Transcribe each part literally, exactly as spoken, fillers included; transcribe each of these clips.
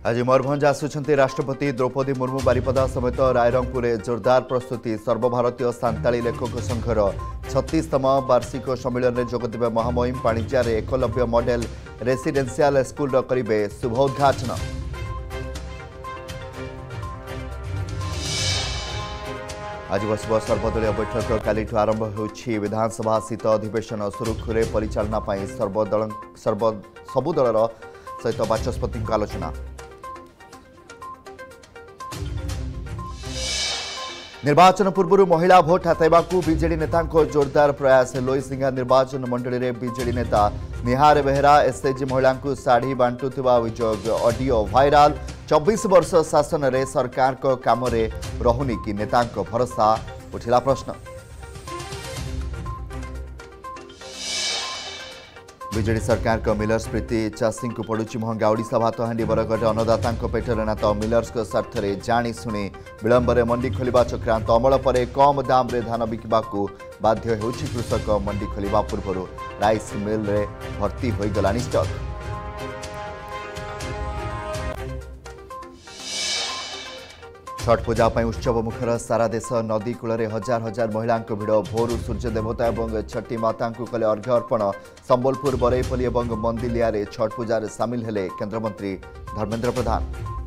आज मयूरभंज आसुंच राष्ट्रपति द्रौपदी मुर्मू बारिपदा समेत रायरंगपुर जोरदार प्रस्तुति सर्वभारतीय सांताली लेखक संघर छत्तीसतम वार्षिक सम्मेलन में जोगदेवे महामहिम पाणिज्यार एकलव्य मॉडल रेसिडेंशियल स्कूल करेंगे शुभोद्घाटन। आज बसब सर्वदलीय बैठक काली आरंभ होछि विधानसभा शीत अधिवेशन सुरुखुरे परिचालना पाई सर्वदल सर्व सबु दलर सहित बाचस्पति आलोचना। निर्वाचन पूर्व महिला भोट हाथाइबाकू बीजेडी नेता जोरदार प्रयास। लोईसिंगा निर्वाचन मंडली में बीजेडी नेता निहार बेहरा एसएचजी महिला शाढ़ी बांटुवा अभियोग ऑडियो वायरल। चौबीस वर्ष शासन में सरकार को काम रे रहुनी कि नेता भरोसा उठिला प्रश्न। बीजेडी सरकार को मिलर्स प्रीति चाषी को पड़ुची महंगा। ओडिशा भातहांडी बरगढ़ अन्नदाता पेटरे ना तो मिलर्स स्वार्थ में जाणी शुणी विलंब में मंडी खोलिबा चक्रांत। अमल पर कम दाम रे धान बिकबाकू बाध्य होउछि कृषक। मंडी खोलिबा पूर्व राइस मिल रे भर्ती होई गलानी स्टॉक। छठ पूजा पर उत्सव मुखर सारा देश। नदी कूल हजार हजार महिला भिड़। भोरू सूर्य देवता और छठी माता कले अर्घ्य अर्पण। संबलपुर बरईपल्ली और मंदिलिया छठ पूजा सामिल हेले केंद्रमंत्री धर्मेंद्र प्रधान।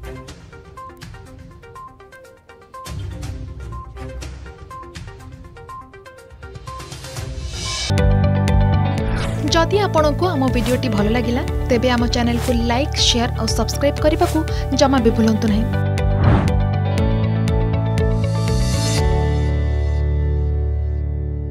जदि आपंक आम भिडी भल लगा तेब आम चैनल को लाइक शेयर और सब्सक्राइब करने को जमा भी भूलु नहीं।